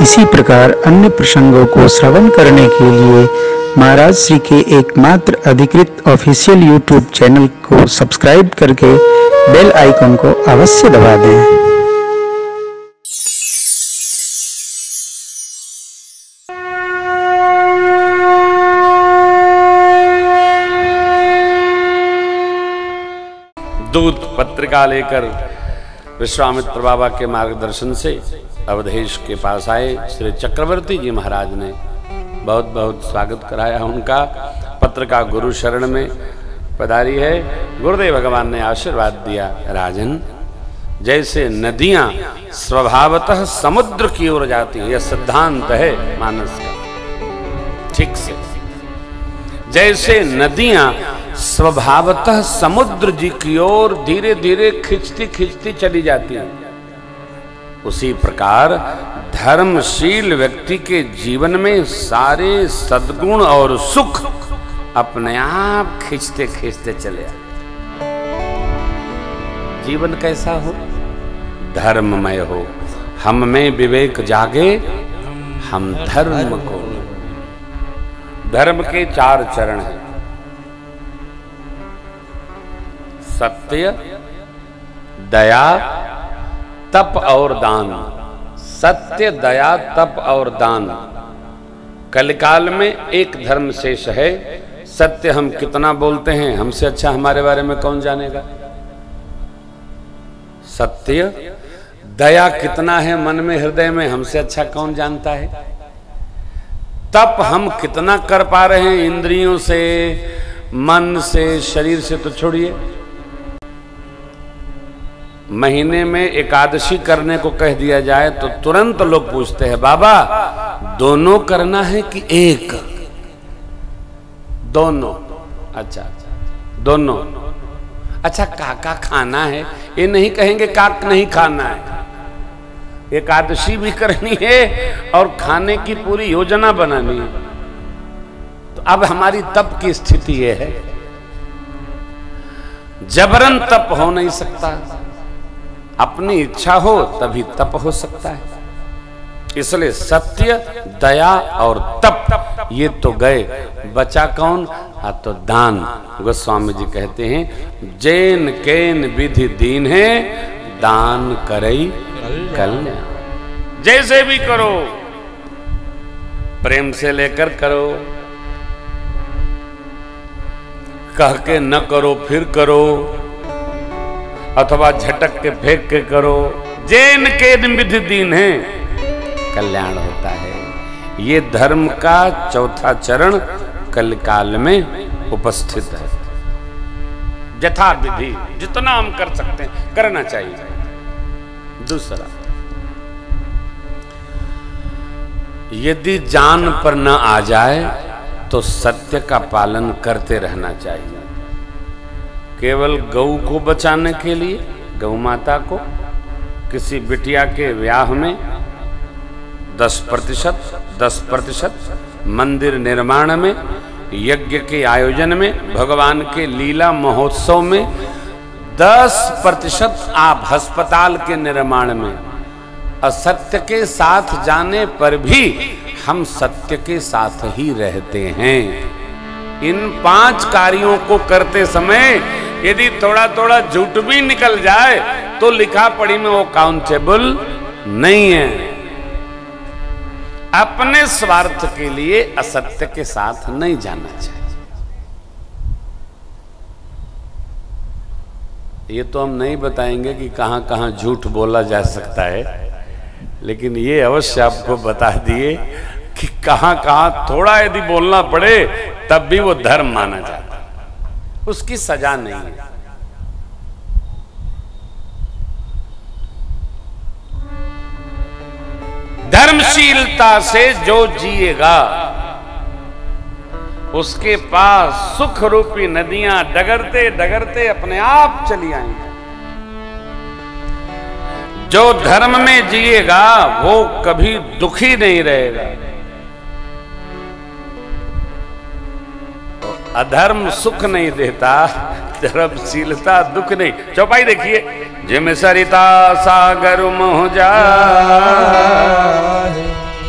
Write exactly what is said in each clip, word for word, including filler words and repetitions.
इसी प्रकार अन्य प्रसंगों को श्रवण करने के लिए महाराज श्री के एकमात्र अधिकृत ऑफिशियल यूट्यूब चैनल को सब्सक्राइब करके बेल आइकन को अवश्य दबा दें। दूत पत्रिका लेकर विश्वामित्र बाबा के मार्गदर्शन से अवधेश के पास आए। श्री चक्रवर्ती जी महाराज ने बहुत बहुत स्वागत कराया उनका। पत्रिका गुरु शरण में पधारी है। गुरुदेव भगवान ने आशीर्वाद दिया, राजन जैसे नदियां स्वभावतः समुद्र की ओर जाती हैं, यह सिद्धांत है मानस का, ठीक से जैसे नदियां स्वभावतः समुद्र जी की ओर धीरे धीरे खिंचती खिंचती चली जाती है, उसी प्रकार धर्मशील व्यक्ति के जीवन में सारे सद्गुण और सुख अपने आप खिंचते खिंचते चले आते। जीवन कैसा हो? धर्ममय हो। हम में विवेक जागे, हम धर्म को। धर्म के चार चरण हैं, सत्य, दया, तप और दान। सत्य, दया, तप और दान। कलिकाल में एक धर्म शेष है। सत्य हम कितना बोलते हैं, हमसे अच्छा हमारे बारे में कौन जानेगा? सत्य। दया कितना है मन में, हृदय में, हमसे अच्छा कौन जानता है? तप हम कितना कर पा रहे हैं इंद्रियों से, मन से, शरीर से तो छोड़िए। महीने में एकादशी करने को कह दिया जाए तो तुरंत लोग पूछते हैं, बाबा दोनों करना है कि एक? दोनों। अच्छा दोनों। अच्छा काका खाना है, ये नहीं कहेंगे काक नहीं खाना है। एकादशी भी करनी है और खाने की पूरी योजना बनानी है। तो अब हमारी तप की स्थिति ये है, जबरन तप हो नहीं सकता, अपनी इच्छा हो तभी तप हो सकता है। इसलिए सत्य, दया और तप ये तो गए, बचा कौन? हाँ तो दान। गोस्वामी जी कहते हैं, जैन केन विधि दीन है, दान करई कल्याण। जैसे भी करो, प्रेम से लेकर करो, कह के न करो फिर करो, अथवा झटक के फेंक के करो, जैन के विधि दीन है, कल्याण होता है। ये धर्म का चौथा चरण कलिकाल में उपस्थित है। यथा विधि जितना हम कर सकते हैं करना चाहिए। दूसरा, यदि जान पर न आ जाए तो सत्य का पालन करते रहना चाहिए। केवल गौ को बचाने के लिए, गौ माता को, किसी बिटिया के ब्याह में दस प्रतिशत दस प्रतिशत, मंदिर निर्माण में, यज्ञ के आयोजन में, भगवान के लीला महोत्सव में दस प्रतिशत, आप अस्पताल के निर्माण में। असत्य के साथ जाने पर भी हम सत्य के साथ ही रहते हैं। इन पांच कार्यों को करते समय यदि थोड़ा थोड़ा झूठ भी निकल जाए तो लिखा पढ़ी में वो काउंटेबल नहीं है। अपने स्वार्थ के लिए असत्य के साथ नहीं जाना चाहिए। ये तो हम नहीं बताएंगे कि कहां कहां झूठ बोला जा सकता है, लेकिन ये अवश्य आपको बता दिए कि कहां कहां थोड़ा यदि बोलना पड़े तब भी वो धर्म माना जाता है, उसकी सजा नहीं है। धर्मशीलता से जो जिएगा उसके पास सुख रूपी नदियां डगरते डगरते अपने आप चली आएंगी। जो धर्म में जिएगा वो कभी दुखी नहीं रहेगा। अधर्म सुख नहीं देता, धर्मशीलता दुख नहीं। चौपाई देखिए, जिम सरिता सागर मोह जाए,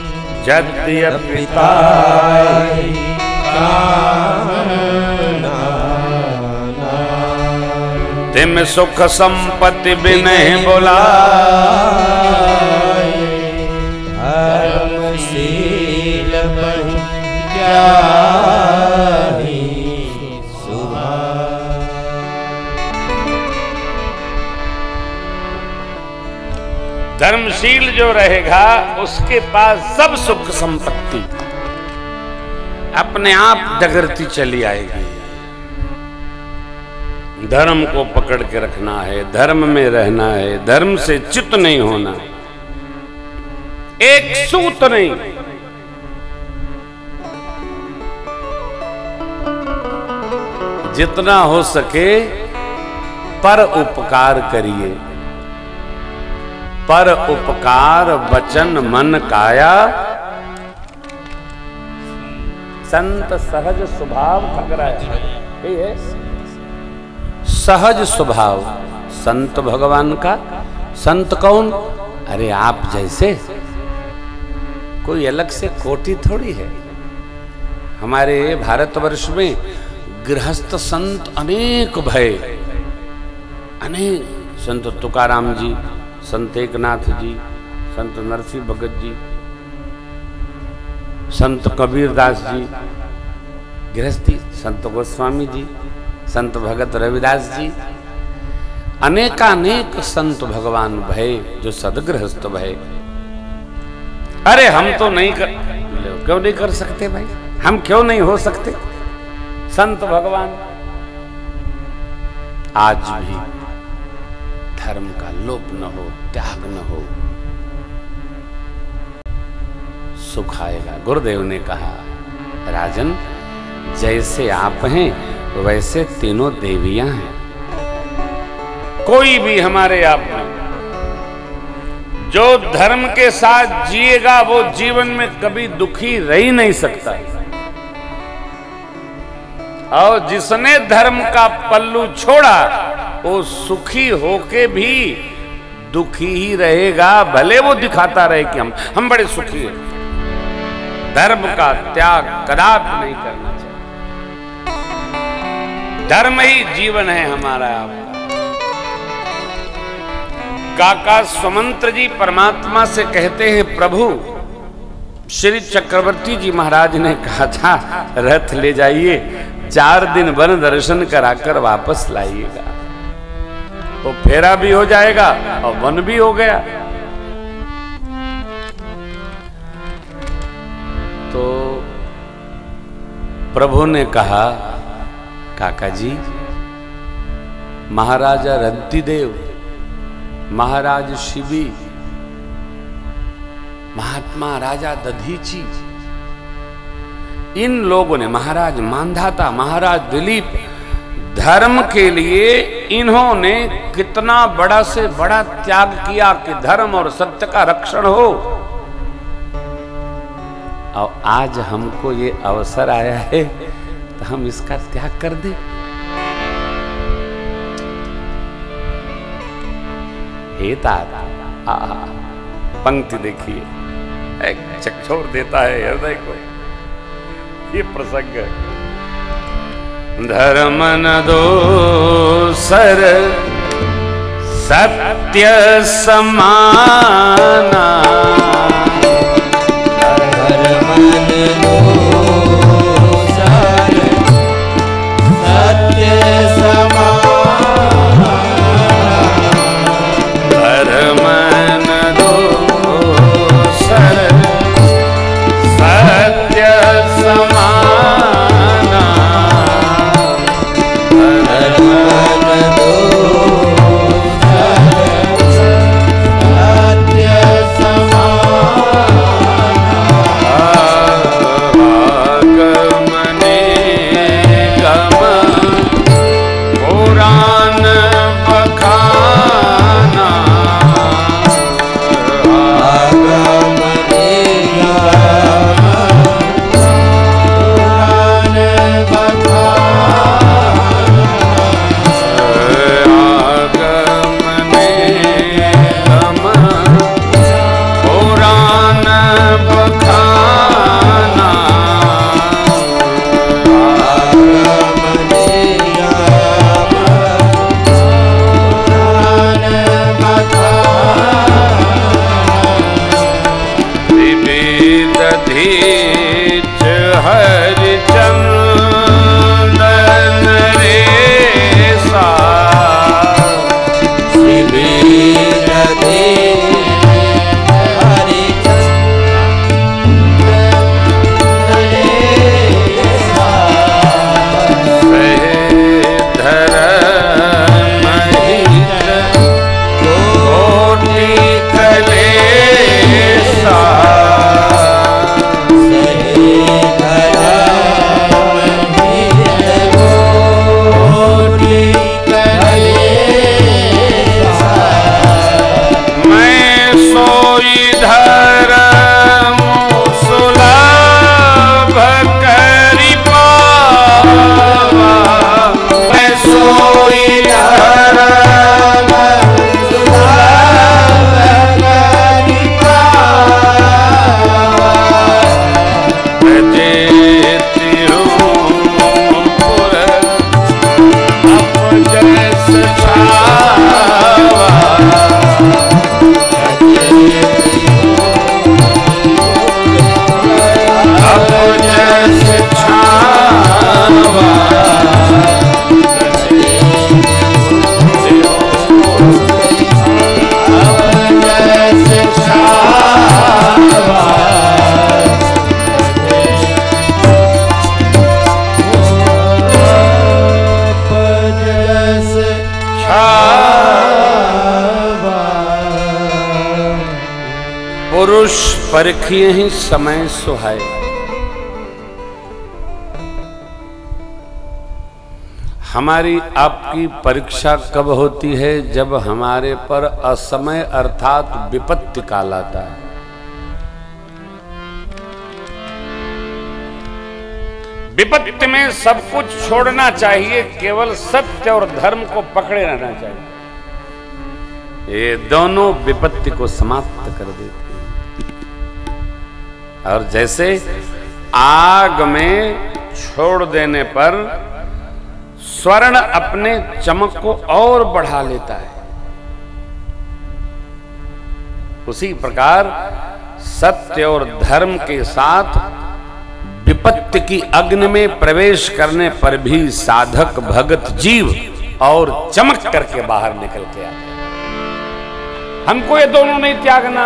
यद्यपि तिम सुख संपत्ति बिनहि बुलाए, धर्मशील बहि जाहि सुभाए। धर्मशील जो रहेगा उसके पास सब सुख संपत्ति अपने आप डगरती चली आएगी। धर्म को पकड़ के रखना है, धर्म में रहना है, धर्म से च्युत नहीं होना, एक सूत नहीं। जितना हो सके पर उपकार करिए। पर उपकार वचन मन काया, संत सहज स्वभाव ठकराया। यही है सहज स्वभाव संत भगवान का। संत कौन? अरे आप जैसे, कोई अलग से कोटि थोड़ी है। हमारे भारतवर्ष में गृहस्थ संत अनेक भय, अनेक संत तुकाराम जी, संत एकनाथ जी, संत नरसिंह भगत जी, संत कबीरदास जी गृहस्थी, संत गोस्वामी जी, संत भगत रविदास जी, अनेकानेक संत भगवान भय जो सदगृहस्थ भय। अरे हम तो नहीं कर, क्यों नहीं कर सकते भाई? हम क्यों नहीं हो सकते संत भगवान? आज भी धर्म का लोप न हो, त्याग न हो, सुख आएगा। गुरुदेव ने कहा, राजन जैसे आप हैं वैसे तीनों देवियां हैं। कोई भी हमारे आप में जो धर्म के साथ जिएगा वो जीवन में कभी दुखी रह ही नहीं सकता। और जिसने धर्म का पल्लू छोड़ा वो सुखी होके भी दुखी ही रहेगा, भले वो दिखाता रहे कि हम हम बड़े सुखी हैं। धर्म का त्याग कदापि नहीं करना चाहिए। धर्म ही जीवन है हमारा आपका। काका स्वमंत्र जी परमात्मा से कहते हैं, प्रभु श्री चक्रवर्ती जी महाराज ने कहा था रथ ले जाइए, चार दिन वन दर्शन कराकर वापस लाइएगा, तो फेरा भी हो जाएगा और वन भी हो गया। तो प्रभु ने कहा, काका जी, महाराजा रंतिदेव, महाराज शिवी, महात्मा राजा दधीची, इन लोगों ने, महाराज मांधाता, महाराज दिलीप, धर्म के लिए इन्होंने कितना बड़ा से बड़ा त्याग किया कि धर्म और सत्य का रक्षण हो। और आज हमको ये अवसर आया है तो हम इसका त्याग कर दें। हे तारा, पंक्ति देखिए, एक झकझोर देता है हृदय को ये प्रसंग। धर्म न दोसर सत्य समाना, धर्म न दोसर सत्य समाना, धर्म न दोसर सत्य समाना, धर्म न दोसर सत्य समाना। परखिए ही समय सुहाए। हमारी आपकी परीक्षा कब होती है? जब हमारे पर असमय अर्थात विपत्ति काल आता है। विपत्ति में सब कुछ छोड़ना चाहिए, केवल सत्य और धर्म को पकड़े रहना चाहिए। ये दोनों विपत्ति को समाप्त कर देते हैं। और जैसे आग में छोड़ देने पर स्वर्ण अपने चमक को और बढ़ा लेता है, उसी प्रकार सत्य और धर्म के साथ विपत्ति की अग्नि में प्रवेश करने पर भी साधक भगत जीव और चमक करके बाहर निकल के आते। हमको ये दोनों नहीं त्यागना।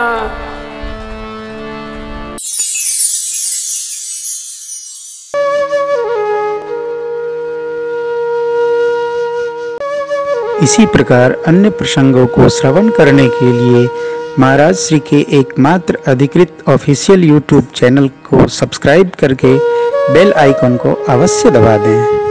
इसी प्रकार अन्य प्रसंगों को श्रवण करने के लिए महाराज श्री के एकमात्र अधिकृत ऑफिशियल यूट्यूब चैनल को सब्सक्राइब करके बेल आइकन को अवश्य दबा दें।